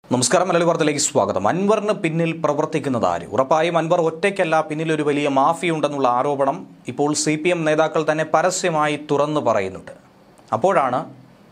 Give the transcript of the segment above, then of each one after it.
നമസ്കാരം. മലയാളി വാർത്തയിലേക്ക് സ്വാഗതം. അൻവറിന് പിന്നിൽ പ്രവർത്തിക്കുന്നത് ആര്? ഉറപ്പായും അൻവർ ഒറ്റയ്ക്കല്ല, പിന്നിലൊരു വലിയ മാഫിയുണ്ടെന്നുള്ള ആരോപണം ഇപ്പോൾ CPM നേതാക്കൾ തന്നെ പരസ്യമായി തുറന്നു പറയുന്നുണ്ട്. അപ്പോഴാണ്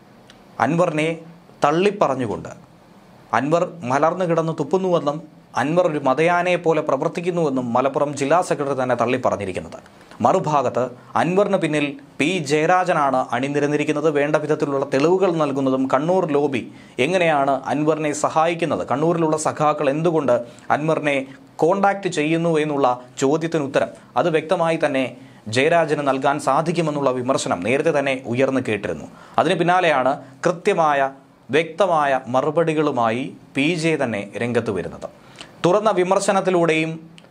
അൻവറിനെ തള്ളിപ്പറഞ്ഞുകൊണ്ട് അൻവർ മലർന്നു കിടന്ന് തുപ്പുന്നുവെന്നും അൻവർ ഒരു മതയാനയെ പോലെ പ്രവർത്തിക്കുന്നുവെന്നും മലപ്പുറം ജില്ലാ സെക്രട്ടറി തന്നെ തള്ളിപ്പറഞ്ഞിരിക്കുന്നത്. മറുഭാഗത്ത് അൻവറിന് പിന്നിൽ P. ജയരാജനാണ് അണിനിരന്നിരിക്കുന്നത്. വേണ്ട വിധത്തിലുള്ള തെളിവുകൾ നൽകുന്നതും കണ്ണൂർ ലോബി എങ്ങനെയാണ് അൻവറിനെ സഹായിക്കുന്നത്, കണ്ണൂരിലുള്ള സഖാക്കൾ എന്തുകൊണ്ട് അൻവറിനെ കോണ്ടാക്ട് ചെയ്യുന്നു എന്നുള്ള ചോദ്യത്തിന് ഉത്തരം അത് വ്യക്തമായി തന്നെ ജയരാജന് നൽകാൻ സാധിക്കുമെന്നുള്ള വിമർശനം നേരത്തെ തന്നെ ഉയർന്നു കേട്ടിരുന്നു. അതിന് പിന്നാലെയാണ് കൃത്യമായ വ്യക്തമായ മറുപടികളുമായി PJ തന്നെ രംഗത്ത് വരുന്നത്. തുറന്ന വിമർശനത്തിലൂടെയും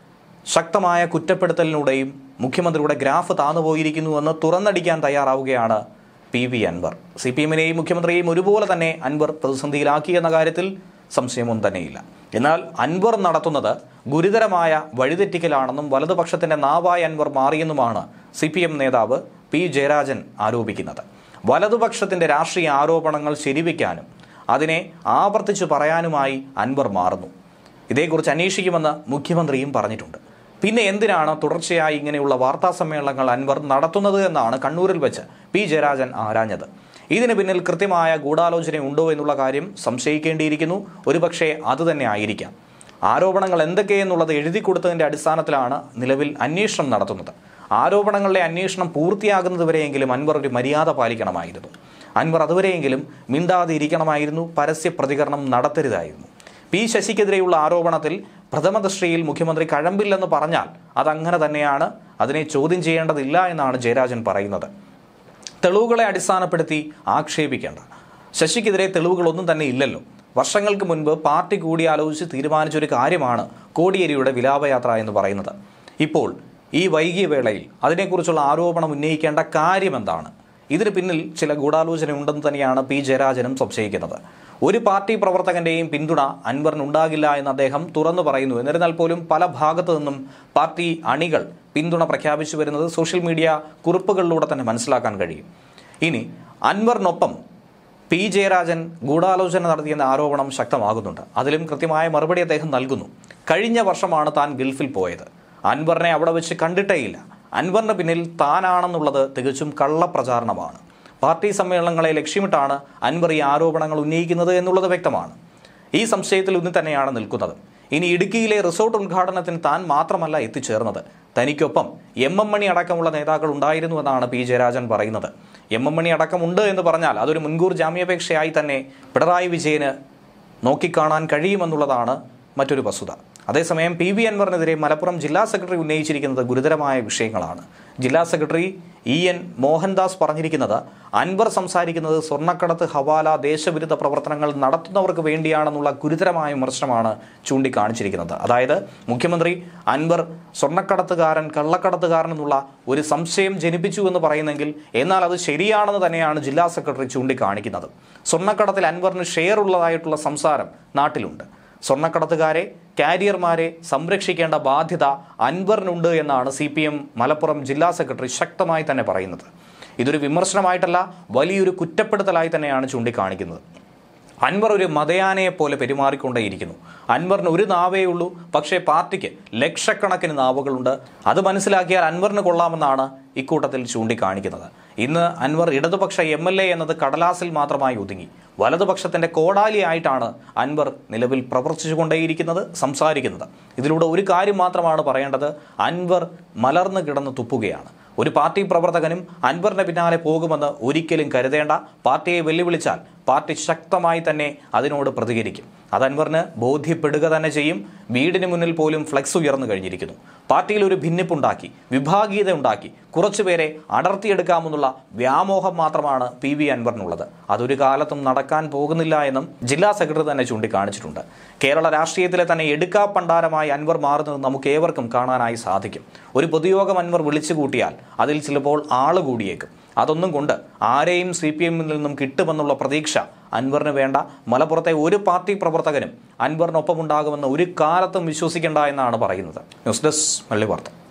ശക്തമായ കുറ്റപ്പെടുത്തലിലൂടെയും മുഖ്യമന്ത്രിയുടെ ഗ്രാഫ് താന്നുപോയിരിക്കുന്നുവെന്ന് തുറന്നടിക്കാൻ തയ്യാറാവുകയാണ് PV അൻവർ. CPMനെയും മുഖ്യമന്ത്രിയെയും ഒരുപോലെ തന്നെ അൻവർ പ്രതിസന്ധിയിലാക്കിയെന്ന കാര്യത്തിൽ സംശയമൊന്നും തന്നെയില്ല. എന്നാൽ അൻവർ നടത്തുന്നത് ഗുരുതരമായ വഴിതെറ്റിക്കലാണെന്നും വലതുപക്ഷത്തിന്റെ നാവായി അൻവർ മാറിയെന്നുമാണ് CPM നേതാവ് P. ജയരാജൻ ആരോപിക്കുന്നത്. വലതുപക്ഷത്തിന്റെ രാഷ്ട്രീയ ആരോപണങ്ങൾ ശരിവയ്ക്കാനും അതിനെ ആവർത്തിച്ചു പറയാനുമായി അൻവർ മാറുന്നു. ഇതേക്കുറിച്ച് അന്വേഷിക്കുമെന്ന് മുഖ്യമന്ത്രിയും പറഞ്ഞിട്ടുണ്ട്. പിന്നെ എന്തിനാണ് തുടർച്ചയായി ഇങ്ങനെയുള്ള വാർത്താ സമ്മേളനങ്ങൾ അൻവർ നടത്തുന്നത് എന്നാണ് കണ്ണൂരിൽ വെച്ച് P. ജയരാജൻ ആരാഞ്ഞത്. ഇതിന് പിന്നിൽ കൃത്യമായ ഗൂഢാലോചന ഉണ്ടോ എന്നുള്ള കാര്യം സംശയിക്കേണ്ടിയിരിക്കുന്നു. ഒരുപക്ഷെ അതുതന്നെ ആയിരിക്കാം. ആരോപണങ്ങൾ എന്തൊക്കെയെന്നുള്ളത് എഴുതി കൊടുത്തതിൻ്റെ അടിസ്ഥാനത്തിലാണ് നിലവിൽ അന്വേഷണം നടത്തുന്നത്. ആരോപണങ്ങളുടെ അന്വേഷണം പൂർത്തിയാകുന്നതുവരെയെങ്കിലും അൻവർ ഒരു മര്യാദ പാലിക്കണമായിരുന്നു. അൻവർ അതുവരെയെങ്കിലും മിണ്ടാതെ ഇരിക്കണമായിരുന്നു. പരസ്യ പ്രതികരണം നടത്തരുതായിരുന്നു. P. ശശിക്കെതിരെയുള്ള ആരോപണത്തിൽ പ്രഥമദൃഷ്ടിയിൽ മുഖ്യമന്ത്രി കഴമ്പില്ലെന്ന് പറഞ്ഞാൽ അതങ്ങനെ തന്നെയാണ്, അതിനെ ചോദ്യം ചെയ്യേണ്ടതില്ല എന്നാണ് ജയരാജൻ പറയുന്നത്. തെളിവുകളെ അടിസ്ഥാനപ്പെടുത്തി ആക്ഷേപിക്കേണ്ട. ശശിക്കെതിരെ തെളിവുകളൊന്നും തന്നെ ഇല്ലല്ലോ. വർഷങ്ങൾക്ക് മുൻപ് പാർട്ടി കൂടിയാലോചിച്ച് തീരുമാനിച്ചൊരു കാര്യമാണ് കോടിയേരിയുടെ വിലാപയാത്ര എന്ന് പറയുന്നത്. ഇപ്പോൾ ഈ വൈകിയ വേളയിൽ അതിനെക്കുറിച്ചുള്ള ആരോപണം ഉന്നയിക്കേണ്ട കാര്യമെന്താണ്? ഇതിന് പിന്നിൽ ചില ഗൂഢാലോചന ഉണ്ടെന്ന് തന്നെയാണ് P. ജയരാജനും സംശയിക്കുന്നത്. ഒരു പാർട്ടി പ്രവർത്തകന്റെയും പിന്തുണ അൻവറിനുണ്ടാകില്ല എന്ന് അദ്ദേഹം തുറന്നു പറയുന്നു. എന്നിരുന്നാൽ പോലും പല ഭാഗത്തു നിന്നും പാർട്ടി അണികൾ പിന്തുണ പ്രഖ്യാപിച്ചു വരുന്നത് സോഷ്യൽ മീഡിയ കുറിപ്പുകളിലൂടെ തന്നെ മനസ്സിലാക്കാൻ കഴിയും. ഇനി അൻവറിനൊപ്പം P. ജയരാജൻ ഗൂഢാലോചന നടത്തിയെന്ന ആരോപണം ശക്തമാകുന്നുണ്ട്. അതിലും കൃത്യമായ മറുപടി അദ്ദേഹം നൽകുന്നു. കഴിഞ്ഞ വർഷമാണ് താൻ ഗൾഫിൽ പോയത്. അൻവറിനെ അവിടെ വെച്ച് കണ്ടിട്ടേയില്ല. അൻവറിന് പിന്നിൽ താനാണെന്നുള്ളത് തികച്ചും കള്ളപ്രചാരണമാണ്. പാർട്ടി സമ്മേളനങ്ങളെ ലക്ഷ്യമിട്ടാണ് അൻവർ ഈ ആരോപണങ്ങൾ ഉന്നയിക്കുന്നത് എന്നുള്ളത് വ്യക്തമാണ്. ഈ സംശയത്തിൽ ഒന്നും തന്നെയാണ് നിൽക്കുന്നത്. ഇനി ഇടുക്കിയിലെ റിസോർട്ട് ഉദ്ഘാടനത്തിന് താൻ മാത്രമല്ല എത്തിച്ചേർന്നത്. തനിക്കൊപ്പം MM മണി അടക്കമുള്ള നേതാക്കൾ ഉണ്ടായിരുന്നുവെന്നാണ് P. ജയരാജൻ പറയുന്നത്. MM മണി അടക്കമുണ്ട് എന്ന് പറഞ്ഞാൽ അതൊരു മുൻകൂർ ജാമ്യാപേക്ഷയായി തന്നെ പിണറായി വിജയന് നോക്കിക്കാണാൻ കഴിയുമെന്നുള്ളതാണ് മറ്റൊരു വസ്തുത. അതേസമയം PV അൻവറിനെതിരെ മലപ്പുറം ജില്ലാ സെക്രട്ടറി ഉന്നയിച്ചിരിക്കുന്നത് ഗുരുതരമായ വിഷയങ്ങളാണ്. ജില്ലാ സെക്രട്ടറി EN മോഹൻദാസ് പറഞ്ഞിരിക്കുന്നത് അൻവർ സംസാരിക്കുന്നത് സ്വർണ്ണക്കടത്ത്, ഹവാല, ദേശവിരുദ്ധ പ്രവർത്തനങ്ങൾ നടത്തുന്നവർക്ക് വേണ്ടിയാണെന്നുള്ള ഗുരുതരമായ വിമർശനമാണ് ചൂണ്ടിക്കാണിച്ചിരിക്കുന്നത്. അതായത് മുഖ്യമന്ത്രി അൻവർ സ്വർണ്ണക്കടത്തുകാരൻ, കള്ളക്കടത്തുകാരൻ എന്നുള്ള ഒരു സംശയം ജനിപ്പിച്ചു എന്ന് പറയുന്നെങ്കിൽ എന്നാൽ അത് ശരിയാണെന്ന് തന്നെയാണ് ജില്ലാ സെക്രട്ടറി ചൂണ്ടിക്കാണിക്കുന്നത്. സ്വർണ്ണക്കടത്തിൽ അൻവറിന് ഷെയർ ഉള്ളതായിട്ടുള്ള സംസാരം നാട്ടിലുണ്ട്. സ്വർണ്ണക്കടത്തുകാരെ, കാരിയർമാരെ സംരക്ഷിക്കേണ്ട ബാധ്യത അൻവറിനുണ്ട് എന്നാണ് CPM മലപ്പുറം ജില്ലാ സെക്രട്ടറി ശക്തമായി തന്നെ പറയുന്നത്. ഇതൊരു വിമർശനമായിട്ടല്ല, വലിയൊരു കുറ്റപ്പെടുത്തലായി തന്നെയാണ് ചൂണ്ടിക്കാണിക്കുന്നത്. അൻവർ ഒരു മതയാനയെ പോലെ പെരുമാറിക്കൊണ്ടേയിരിക്കുന്നു. അൻവറിന് ഒരു നാവേ ഉള്ളൂ, പക്ഷേ പാർട്ടിക്ക് ലക്ഷക്കണക്കിന് നാവുകളുണ്ട്. അത് മനസ്സിലാക്കിയാൽ അൻവറിന് കൊള്ളാമെന്നാണ് ഇക്കൂട്ടത്തിൽ ചൂണ്ടിക്കാണിക്കുന്നത്. ഇന്ന് അൻവർ ഇടതുപക്ഷ MLA എന്നത് കടലാസിൽ മാത്രമായി ഒതുങ്ങി. വലതുപക്ഷത്തിന്റെ കോടാലിയായിട്ടാണ് അൻവർ നിലവിൽ പ്രവർത്തിച്ചുകൊണ്ടേയിരിക്കുന്നത്, സംസാരിക്കുന്നത്. ഇതിലൂടെ ഒരു കാര്യം മാത്രമാണ് പറയേണ്ടത്: അൻവർ മലർന്നു കിടന്ന് തുപ്പുകയാണ്. ഒരു പാർട്ടി പ്രവർത്തകനും അൻവറിന്റെ പിന്നാലെ പോകുമെന്ന് ഒരിക്കലും കരുതേണ്ട. പാർട്ടിയെ വെല്ലുവിളിച്ചാൽ പാർട്ടി ശക്തമായി തന്നെ അതിനോട് പ്രതികരിക്കും. അത് അൻവറിന് ബോധ്യപ്പെടുക തന്നെ ചെയ്യും. വീടിന് മുന്നിൽ പോലും ഫ്ലെക്സ് ഉയർന്നു കഴിഞ്ഞിരിക്കുന്നു. പാർട്ടിയിൽ ഒരു ഭിന്നിപ്പുണ്ടാക്കി, വിഭാഗീയത ഉണ്ടാക്കി കുറച്ചുപേരെ അടർത്തിയെടുക്കാമെന്നുള്ള വ്യാമോഹം മാത്രമാണ് PV അൻവറിനുള്ളത്. അതൊരു കാലത്തും നടക്കാൻ പോകുന്നില്ല എന്നും ജില്ലാ സെക്രട്ടറി തന്നെ ചൂണ്ടിക്കാണിച്ചിട്ടുണ്ട്. കേരള രാഷ്ട്രീയത്തിലെ തന്നെ എടുക്കാപ്പണ്ടാരമായി അൻവർ മാറുന്നത് നമുക്ക് ഏവർക്കും കാണാനായി സാധിക്കും. ഒരു പൊതുയോഗം അൻവർ വിളിച്ചു കൂട്ടിയാൽ അതിൽ ചിലപ്പോൾ ആള് കൂടിയേക്കും. അതൊന്നും കൊണ്ട് ആരെയും CPMൽ നിന്നും കിട്ടുമെന്നുള്ള പ്രതീക്ഷ അൻവറിന് വേണ്ട. മലപ്പുറത്തെ ഒരു പാർട്ടി പ്രവർത്തകനും അൻവറിനൊപ്പം ഉണ്ടാകുമെന്ന് ഒരു കാലത്തും വിശ്വസിക്കേണ്ട എന്നാണ് പറയുന്നത്. ന്യൂസ് ഡെസ്ക് മലയാളി വാർത്ത.